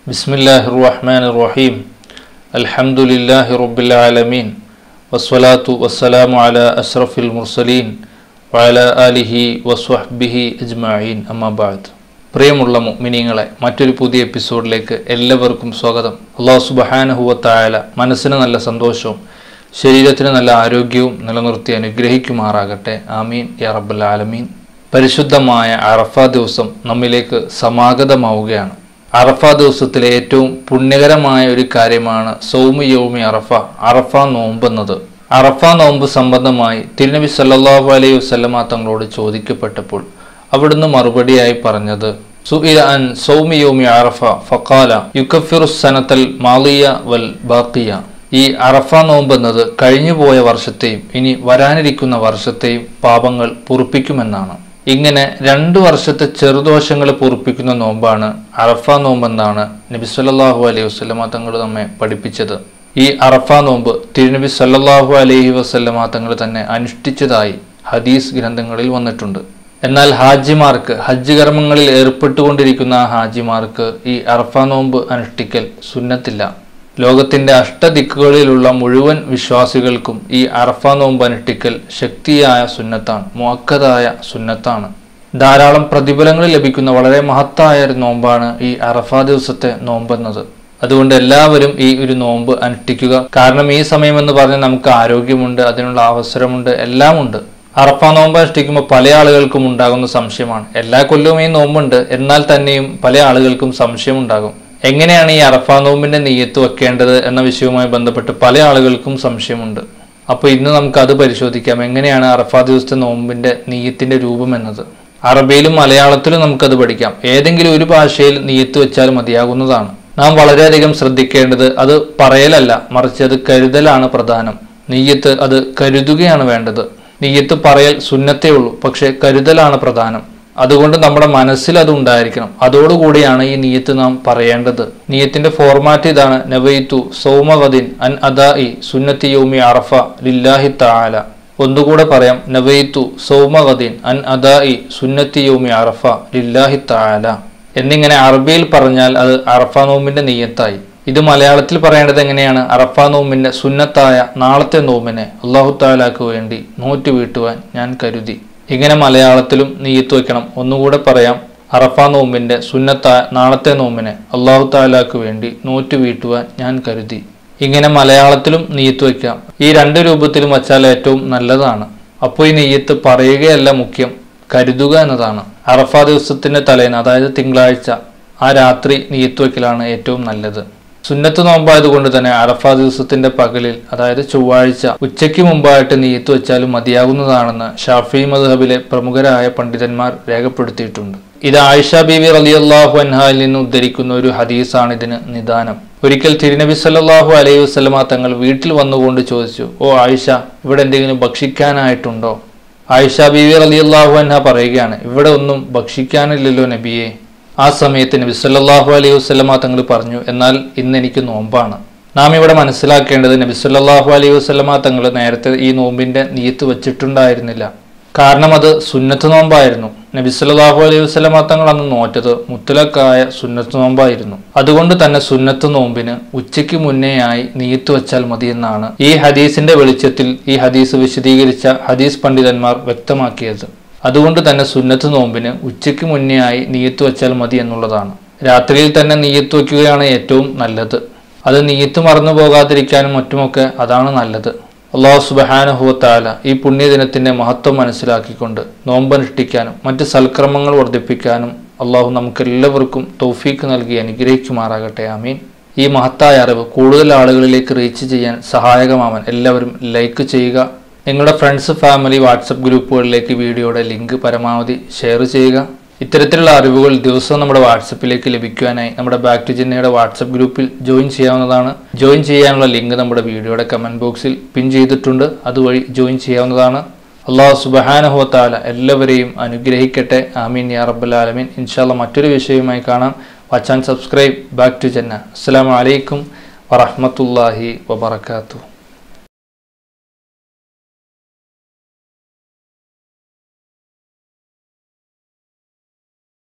ബിസ്മില്ലാഹിർ റഹ്മാനിർ റഹീം. അൽഹംദുലില്ലാഹി റബ്ബിൽ ആലമീൻ. വസ്സലാത്തു വസ്സലാമു അലാ അഷ്റഫിൽ മുർസലീൻ വഅലാ ആലിഹി വസ്വഹ്ബിഹി അജ്മഈൻ. അമ്മാ ബഅദ്. പ്രിയമുള്ള മുഅ്മിനീങ്ങളെ, മറ്റൊരു പുതിയ എപ്പിസോഡിലേക്ക് എല്ലാവർക്കും സ്വാഗതം. അല്ലാഹു സുബ്ഹാനഹു വ തആല മനസ്സിന് നല്ല സന്തോഷവും ശരീരത്തിന് നല്ല ആരോഗ്യവും നിലനിർത്തി അനുഗ്രഹിക്കുമാറാകട്ടെ. ആമീൻ യാ റബ്ബൽ ആലമീൻ. പരിശുദ്ധമായ അറഫ ദിവസം നമ്മിലേക്ക് സമാഗതമാവുകയാണ്. അറഫ ദിവസത്തിലെ ഏറ്റവും പുണ്യകരമായ ഒരു കാര്യമാണ് സൗമു യൗമി അറഫ, അറഫ നോമ്പ് എന്നത്. അറഫ നോമ്പ് സംബന്ധമായി തിരുനബി സല്ലല്ലാഹു അലൈഹി വസല്ലമ തങ്ങളോട് ചോദിക്കപ്പെട്ടപ്പോൾ അവിടുന്ന് മറുപടിയായി പറഞ്ഞത്, സുഇല അൻ സൗമി യൗമി അറഫ ഫഖാല യുകഫിറു സനതൽ മാളിയ വൽ ബാഖിയ. ഈ അറഫ നോമ്പ് എന്നത് കഴിഞ്ഞുപോയ വർഷത്തെയും ഇനി വരാനിരിക്കുന്ന വർഷത്തെയും പാപങ്ങൾ പൊറുപ്പിക്കുമെന്നാണ്. ഇങ്ങനെ 2 വർഷത്തെ ചെറുദോഷങ്ങളെ പൊറുപ്പിക്കുന്ന നോമ്പാണ് അറഫ നോമ്പെന്നാണ് നബി സല്ലല്ലാഹു അലൈഹി വസല്ലമ തങ്ങൾ നമ്മെ പഠിപ്പിച്ചത്. ഈ അറഫ നോമ്പ് തിരുനബി സല്ലല്ലാഹു അലൈഹി വസല്ലമ തങ്ങൾ തന്നെ അനുഷ്ഠിച്ചതായി ഹദീസ് ഗ്രന്ഥങ്ങളിൽ വന്നിട്ടുണ്ട്. എന്നാൽ ഹാജിമാർക്ക്, ഹജ്ജ് കർമ്മങ്ങളിൽ ഏർപ്പെട്ടുകൊണ്ടിരിക്കുന്ന ഹാജിമാർക്ക് ഈ അറഫ നോമ്പ് അനുഷ്ഠിക്കൽ സുന്നത്തില്ല. ലോകത്തിന്റെ അഷ്ടദിക്കുകളിലുള്ള മുഴുവൻ വിശ്വാസികൾക്കും ഈ അറഫ നോമ്പ് അനുഷ്ഠിക്കൽ ശക്തിയായ സുന്നത്താണ്, മുഅക്കദായ സുന്നത്താണ്. ധാരാളം പ്രതിഫലങ്ങൾ ലഭിക്കുന്ന വളരെ മഹത്തായ ഒരു നോമ്പാണ് ഈ അറഫ ദിവസത്തെ നോമ്പെന്നത്. അതുകൊണ്ട് എല്ലാവരും ഈ ഒരു നോമ്പ് അനുഷ്ഠിക്കുക. കാരണം ഈ സമയം എന്ന് പറഞ്ഞാൽ നമുക്ക് ആരോഗ്യമുണ്ട്, അതിനുള്ള അവസരമുണ്ട്, എല്ലാം ഉണ്ട്. അറഫ നോമ്പ് അനുഷ്ഠിക്കുമ്പോൾ പല ആളുകൾക്കും ഉണ്ടാകുന്ന സംശയമാണ്, എല്ലാ കൊല്ലവും ഈ നോമ്പുണ്ട്, എന്നാൽ തന്നെയും പല ആളുകൾക്കും സംശയം ഉണ്ടാകും, എങ്ങനെയാണ് ഈ അറഫ നോമ്പിന്റെ നിയ്യത്ത് വെക്കേണ്ടത് എന്ന വിഷയവുമായി ബന്ധപ്പെട്ട് പല ആളുകൾക്കും സംശയമുണ്ട്. അപ്പോൾ ഇന്ന് നമുക്ക് അത് പരിശോധിക്കാം, എങ്ങനെയാണ് അറഫ ദിവസത്തെ നോമ്പിന്റെ നിയ്യത്തിന്റെ രൂപം എന്നത്. അറബിയിലും മലയാളത്തിലും നമുക്കത് പഠിക്കാം. ഏതെങ്കിലും ഒരു ഭാഷയിൽ നിയ്യത്ത് വെച്ചാൽ മതിയാകുന്നതാണ്. നാം വളരെയധികം ശ്രദ്ധിക്കേണ്ടത് അത് പറയലല്ല, മറിച്ച് അത് കരുതലാണ് പ്രധാനം. നിയ്യത്ത് അത് കരുതുകയാണ് വേണ്ടത്. നിയ്യത്ത് പറയൽ സുന്നത്തേ ഉള്ളൂ, പക്ഷെ കരുതലാണ് പ്രധാനം. അതുകൊണ്ട് നമ്മുടെ മനസ്സിൽ അത് ഉണ്ടായിരിക്കണം. അതോടുകൂടിയാണ് ഈ നിയ്യത്ത് നാം പറയേണ്ടത്. നിയ്യത്തിന്റെ ഫോർമാറ്റ് ഇതാണ്: നവൈതു സൗമഗദിൻ അൻ അദാഇ സുന്നത്തി യൗമി അറഫ ലില്ലാഹി തആല. ഒന്നുകൂടെ പറയാം: നവൈതു സൗമഗദിൻ അൻ അദാഇ സുന്നത്തി യൗമി അറഫ ലില്ലാഹി തആല എന്നിങ്ങനെ അറബിയിൽ പറഞ്ഞാൽ അത് അറഫ നോമ്പിന്റെ നിയ്യത്തായി. ഇത് മലയാളത്തിൽ പറയേണ്ടത് എങ്ങനെയാണ്? അറഫ നോമ്പിന്റെ സുന്നത്തായ നാളത്തെ നോമ്പിനെ അല്ലാഹു തആലാക്ക് വേണ്ടി നോറ്റ് വീട്ടുവാൻ ഞാൻ കരുതി. ഇങ്ങനെ മലയാളത്തിലും നിയ്യത്ത് വയ്ക്കണം. ഒന്നുകൂടെ പറയാം: അറഫ നോമ്പിന്റെ സുന്നത്തായ നാളത്തെ നോമ്പിനെ അല്ലാഹു തആലാക്ക് വേണ്ടി നോറ്റ് വീട്ടുവാൻ ഞാൻ കരുതി. ഇങ്ങനെ മലയാളത്തിലും നിയ്യത്ത് വയ്ക്കാം. ഈ 2 രൂപത്തിലും വച്ചാൽ ഏറ്റവും നല്ലതാണ്. അപ്പോൾ ഈ നിയ്യത്ത് പറയുകയല്ല മുഖ്യം, കരുതുക എന്നതാണ്. അറഫ ദിവസത്തിന്റെ തലേന്ന്, അതായത് തിങ്കളാഴ്ച ആ രാത്രി നിയ്യത്ത് വയ്ക്കലാണ് ഏറ്റവും നല്ലത്. സുന്നത്ത് നോമ്പായതുകൊണ്ട് തന്നെ അറഫ ദിവസത്തിന്റെ പകലിൽ, അതായത് ചൊവ്വാഴ്ച ഉച്ചയ്ക്ക് മുമ്പായിട്ട് നിയ്യത്ത് വെച്ചാലും മതിയാകുന്നതാണെന്ന് ഷാഫി മദ്ഹബിലെ പ്രമുഖരായ പണ്ഡിതന്മാർ രേഖപ്പെടുത്തിയിട്ടുണ്ട്. ഇത് ആയിഷ ബീവി റളിയല്ലാഹു അൻഹയിൽ നിന്ന് ഉദ്ധരിക്കുന്ന ഒരു ഹദീസാണ് ഇതിന് നിദാനം. ഒരിക്കൽ തിരുനബി സല്ലല്ലാഹു അലൈഹി വസല്ലമ തങ്ങൾ വീട്ടിൽ വന്നുകൊണ്ട് ചോദിച്ചു, ഓ ആയിഷ, ഇവിടെ എന്തെങ്കിലും ഭക്ഷിക്കാനായിട്ടുണ്ടോ? ആയിഷ ബീവി റളിയല്ലാഹു അൻഹ പറയുകയാണ്, ഇവിടെ ഒന്നും ഭക്ഷിക്കാനില്ലല്ലോ നബിയെ. ആ സമയത്ത് നബി സല്ലല്ലാഹു അലൈഹി വസല്ലമ തങ്ങൾ പറഞ്ഞു, എന്നാൽ ഇന്ന് എനിക്ക് നോമ്പാണ്. നാം ഇവിടെ മനസ്സിലാക്കേണ്ടത്, നബി സല്ലല്ലാഹു അലൈഹി വസല്ലമ തങ്ങൾ നേരത്തെ ഈ നോമ്പിന്റെ നിയ്യത്ത് വെച്ചിട്ടുണ്ടായിരുന്നില്ല. കാരണം അത് സുന്നത്ത് നോമ്പായിരുന്നു. നബി സല്ലല്ലാഹു അലൈഹി വസല്ലമ തങ്ങൾ അന്ന് നോറ്റത് മുത്തലക്കായ സുന്നത്ത് നോമ്പായിരുന്നു. അതുകൊണ്ട് തന്നെ സുന്നത്ത് നോമ്പിന് ഉച്ചയ്ക്ക് മുന്നേയായി നിയ്യത്ത് വെച്ചാൽ മതിയെന്നാണ് ഈ ഹദീസിന്റെ വെളിച്ചത്തിൽ ഈ ഹദീസ് വിശദീകരിച്ച ഹദീസ് പണ്ഡിതന്മാർ വ്യക്തമാക്കിയത്. അതുകൊണ്ട് തന്നെ സുന്നത്ത് നോമ്പിന് ഉച്ചയ്ക്ക് മുന്നേ ആയി നിയ്യത്ത് വെച്ചാൽ മതി എന്നുള്ളതാണ്. രാത്രിയിൽ തന്നെ നിയ്യത്ത് വയ്ക്കുകയാണ് ഏറ്റവും നല്ലത്. അത് നിയ്യത്ത് മറന്നു പോകാതിരിക്കാനും മറ്റുമൊക്കെ അതാണ് നല്ലത്. അല്ലാഹു സുബ്ഹാനഹു വ തആല ഈ പുണ്യദിനത്തിന്റെ മഹത്വം മനസ്സിലാക്കിക്കൊണ്ട് നോമ്പനുഷ്ഠിക്കാനും മറ്റ് സൽക്രമങ്ങൾ വർദ്ധിപ്പിക്കാനും അള്ളാഹു നമുക്കെല്ലാവർക്കും തൗഫീക്ക് നൽകി അനുഗ്രഹിക്കുമാറാകട്ടെ. ആമീൻ. ഈ മഹത്തായ അറിവ് കൂടുതൽ ആളുകളിലേക്ക് റീച്ച് ചെയ്യാൻ സഹായകമാവാൻ എല്ലാവരും ലൈക്ക് ചെയ്യുക. നിങ്ങളുടെ ഫ്രണ്ട്സ്, ഫാമിലി, വാട്സപ്പ് ഗ്രൂപ്പുകളിലേക്ക് വീഡിയോയുടെ ലിങ്ക് പരമാവധി ഷെയർ ചെയ്യുക. ഇത്തരത്തിലുള്ള അറിവുകൾ ദിവസവും നമ്മുടെ വാട്സപ്പിലേക്ക് ലഭിക്കുവാനായി നമ്മുടെ ബാക്ക് ടു ജിന്നയുടെ വാട്സപ്പ് ഗ്രൂപ്പിൽ ജോയിൻ ചെയ്യാവുന്നതാണ്. ജോയിൻ ചെയ്യാനുള്ള ലിങ്ക് നമ്മുടെ വീഡിയോയുടെ കമന്റ് ബോക്സിൽ പിൻ ചെയ്തിട്ടുണ്ട്. അതുവഴി ജോയിൻ ചെയ്യാവുന്നതാണ്. അല്ലാഹു സുബ്ഹാനഹു വ തആല എല്ലാവരെയും അനുഗ്രഹിക്കട്ടെ. ആമീൻ യാ റബ്ബൽ ആലമീൻ. ഇൻഷാല്ലാ മറ്റൊരു വിഷയവുമായി കാണാം. Watch and subscribe back to ജന്ന. അസ്സലാമു അലൈക്കും വറഹ്മത്തുള്ളാഹി വബറകാതുഹു.